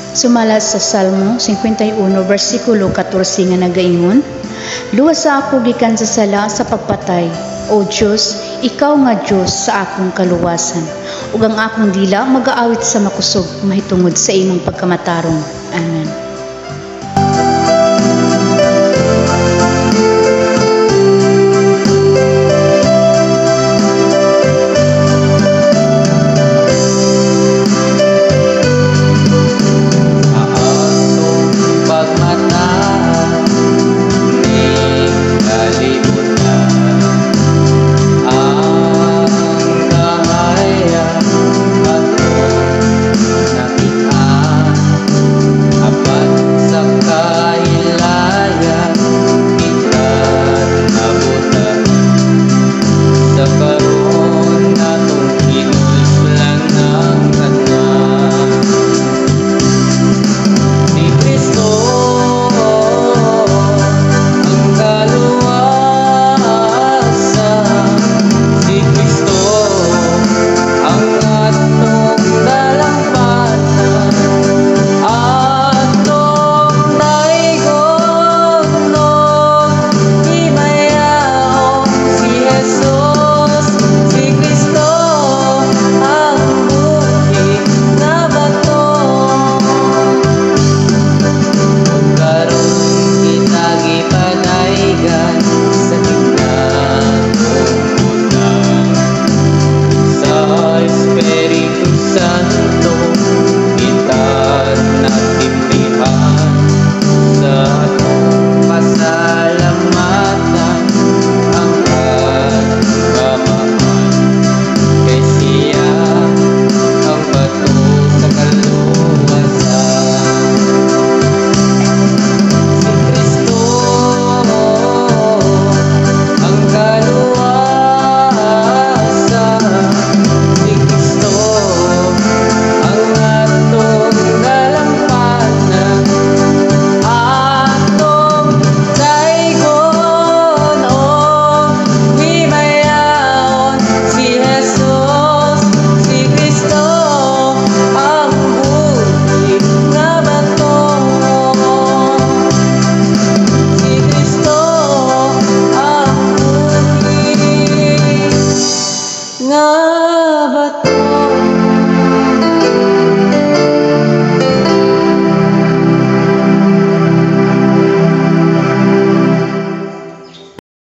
Sumala sa Salmo 51 versikulo 14 nga nagaingon, luwas sa ako gikan sa sala sa pagpatay, O Diyos, ikaw nga Diyos sa akong kaluwasan, ug ang akong dila magaawit sa makusog mahitungod sa imong pagkamatarong. Amen.